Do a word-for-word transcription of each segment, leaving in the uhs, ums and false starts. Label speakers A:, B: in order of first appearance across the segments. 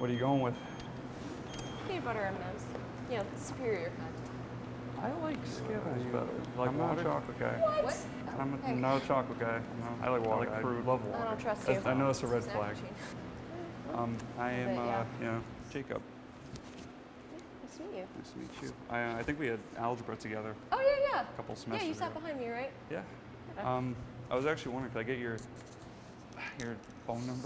A: What are you going with?
B: Peanut butter M and M's. You know, superior kind.
A: I like Skittles better. Like I'm not a chocolate guy.
B: What? what?
A: I'm
B: hey.
A: not a chocolate guy. No, I like water. I like fruit. Love water.
B: I don't trust
A: That's,
B: you.
A: I know it's a red flag. Um, I am,
B: Bit, yeah.
A: uh, you know, Jacob.
B: Nice to meet you.
A: Nice to meet you. I, uh, I think we had algebra together.
B: Oh yeah, yeah.
A: A couple semesters
B: Yeah, you sat
A: ago.
B: behind me, right?
A: Yeah.
B: Okay.
A: Um, I was actually wondering, could I get your your phone number?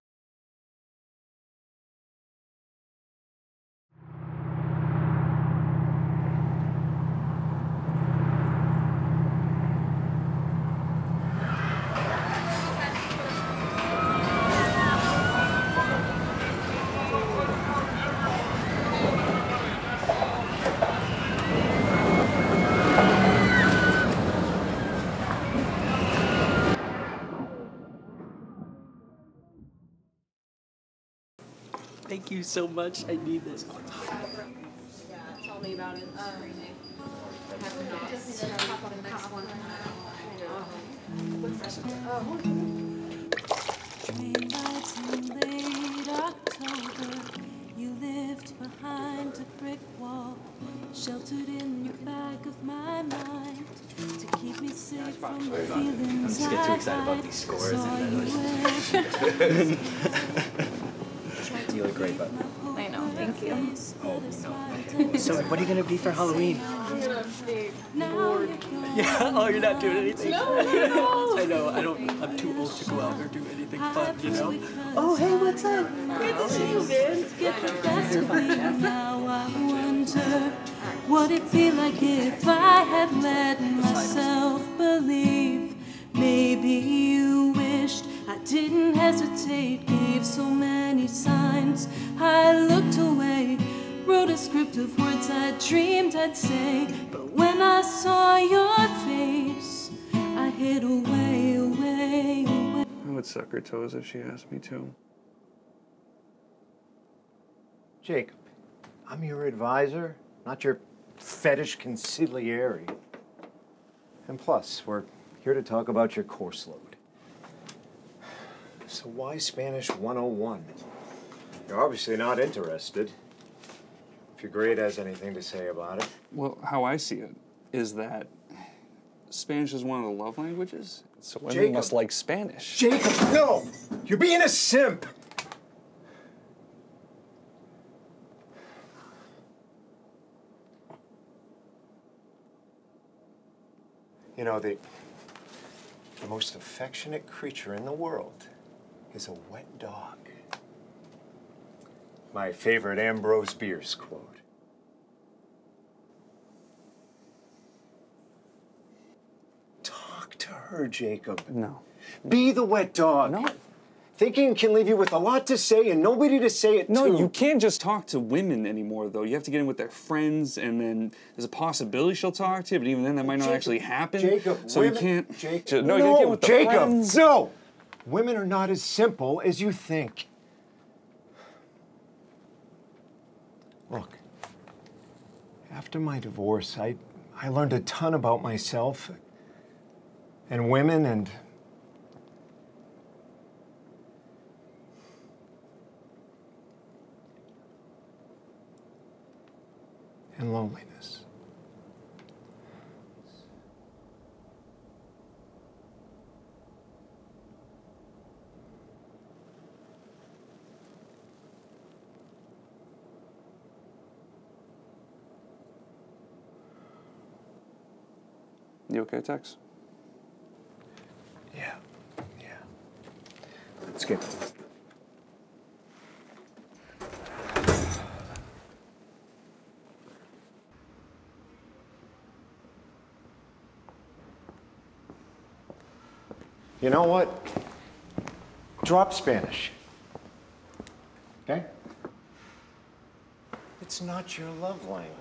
C: Thank you so much. I need this.
B: Yeah, tell me about it. It's crazy. I have to not hop on the next one.
D: Late October, you lived behind a brick wall, sheltered in your back of my mind to keep me safe from the feelings
C: I'm just get too excited about these scores and then you look great, but
D: I know, thank you.
C: oh no. So what are you gonna be for Halloween?
B: I'm gonna be
D: bored.
C: Yeah. Oh, you're not doing anything.
B: No, no.
C: I know. I don't. I'm too old to go out or do anything fun. You know. Oh, hey, what's up? Good to see you, man.
D: Get the best of me. Now I wonder, would it be like if I had let myself believe? Maybe you wished I didn't hesitate, gave so many signs. I looked away, wrote a script of words I dreamed I'd say. But when I saw your face, I hid away, away, away.
A: I would suck her toes if she asked me to.
E: Jacob, I'm your advisor, not your fetish consigliere. And plus, we're here to talk about your course load. So why Spanish one oh one? You're obviously not interested. If your grade has anything to say about it.
A: Well, how I see it is that Spanish is one of the love languages, so women
E: Jacob.
A: must like Spanish.
E: Jacob, no! You're being a simp! You know, the, the most affectionate creature in the world is a wet dog. My favorite Ambrose Bierce quote. Talk to her, Jacob.
A: No.
E: Be the wet dog.
A: No.
E: Thinking can leave you with a lot to say and nobody to say it
A: No,
E: to.
A: you can't just talk to women anymore, though. You have to get in with their friends, and then there's a possibility she'll talk to you, but even then that might not
E: Jacob,
A: actually happen.
E: Jacob,
A: so
E: women,
A: you can't.
E: Jacob,
A: no,
E: no,
A: you can't get with the
E: Jacob,
A: friends.
E: no. Women are not as simple as you think. Look, after my divorce, I I learned a ton about myself and women and and loneliness.
A: You okay, Tex?
E: Yeah, yeah. Let's get You know what? Drop Spanish. Okay? It's not your love language.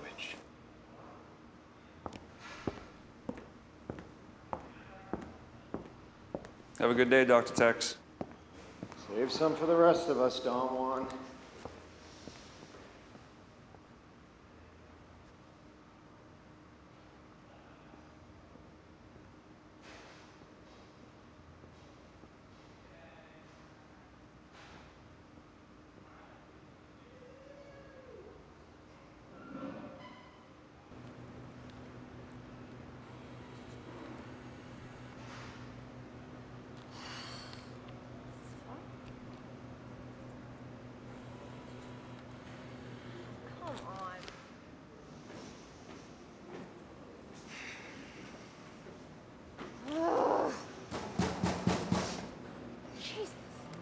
A: Have a good day, Doctor Tex.
E: Save some for the rest of us, Don Juan.
B: Come on. Ugh. Jesus.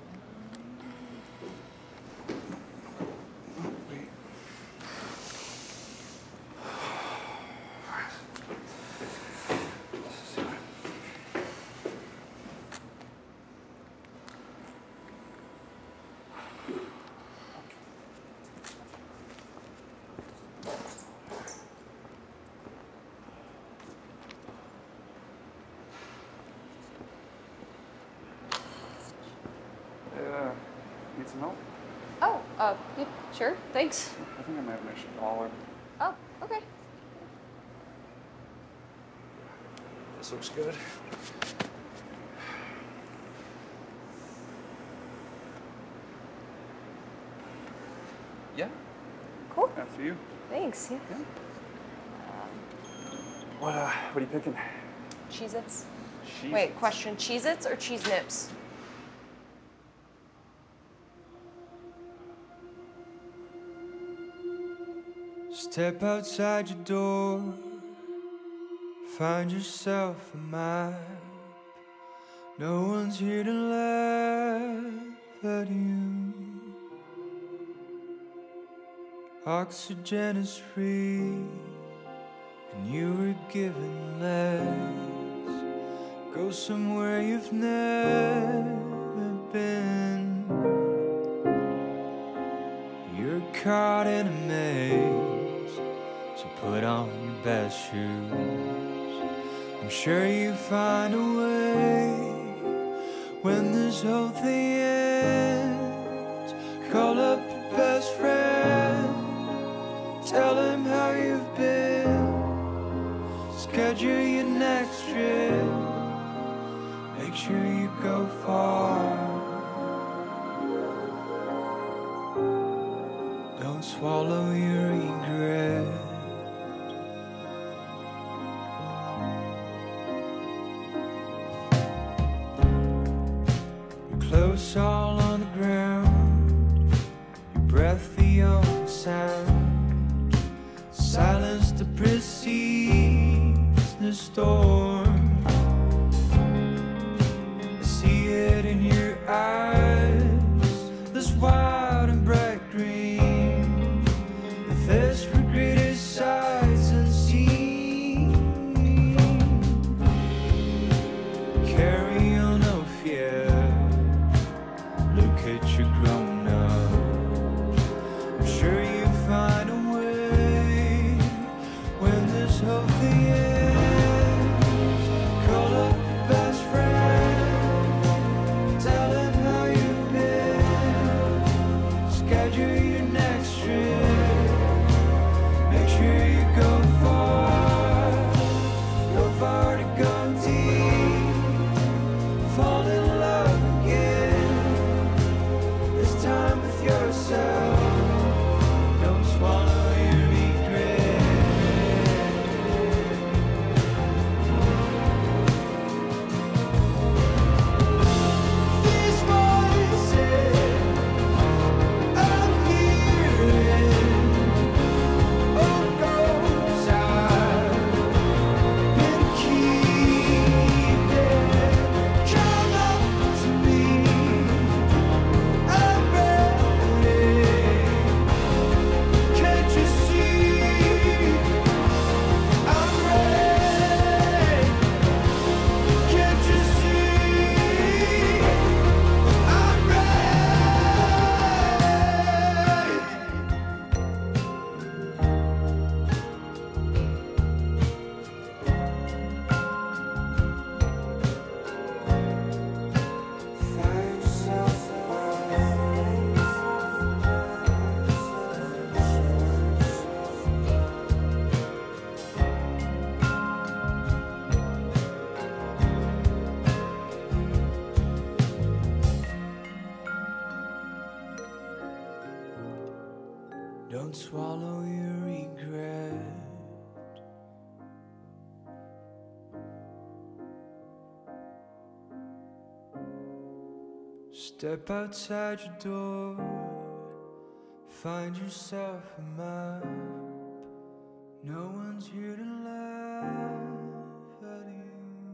A: Uh, need some help?
B: Oh, uh, yeah, sure, thanks.
A: I think I might have an extra dollar.
B: Oh, okay.
A: This looks good. Yeah,
B: Cool.
A: after you.
B: Thanks, yeah.
A: Yeah. What, uh, what are you picking?
B: Cheez-Its.
A: Cheez-Its.
B: Wait, question, Cheez-Its or Cheese Nips?
F: Step outside your door, find yourself a map. No one's here to laugh at you. Oxygen is free, and you were given legs. Go somewhere you've never been. You're caught in a maze, so put on your best shoes. I'm sure you find a way when this whole thing ends. Call up your best friend, tell him how you've been. Schedule your next trip, make sure you go far. Don't swallow your regret. Your clothes all on the ground, your breath the only sound. Silence that precedes the storm. I see it in your eyes, this wild and bright green. The thirst for greater sights unseen. Carry on, no fear. Look at you grown up. I'm sure you find a way when this whole thing ends. Call up your best friend, tell him how you've been. Schedule your next trip, make sure you go far. Go far to go deep, fall in love again. This time with yourself. Don't swallow your regret. These voices I'm hearing, oh, goes out and keep it. Come up to me, I'm ready. Can't you see? I'm ready. Can't you see? I'm Find yourself Don't swallow your regret. Step outside your door, find yourself a map. No one's here to laugh at you.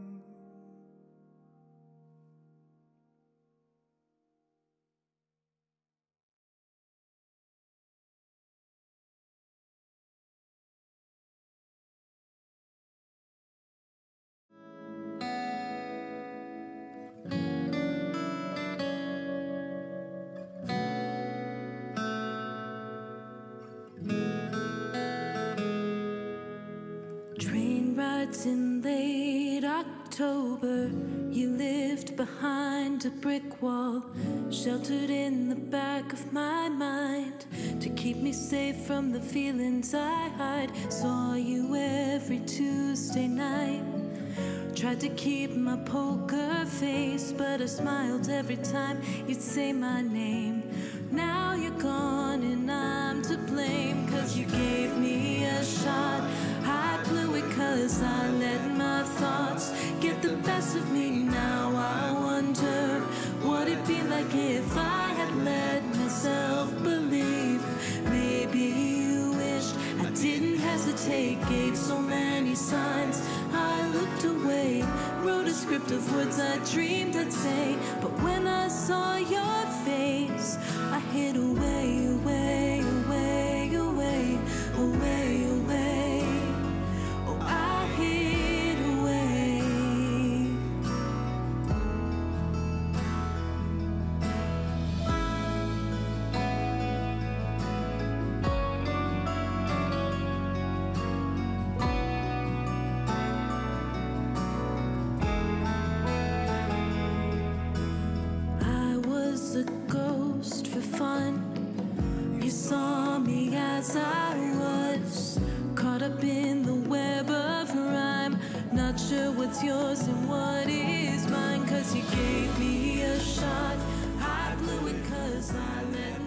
D: Train rides in late October. You lived behind a brick wall, sheltered in the back of my mind, to keep me safe from the feelings I hide. Saw you every Tuesday night. Tried to keep my poker face, but I smiled every time you'd say my name. Now you're gone and I'm to blame, 'cause you gave me a shot. I blew it 'cause I let my thoughts get the best of me. Now I wonder what it'd be like if I had let myself believe. Maybe you wished I didn't hesitate, gave so many signs I looked away, wrote a script of words I dreamed I'd say. But when I saw your face, I hid away, away, away, away, away, away. Oh, I hid away. I was a ghost for fun. You saw me as I was, caught up in the web of rhyme. Not sure what's yours and what is mine, 'cause you gave me a shot. I blew it 'cause I let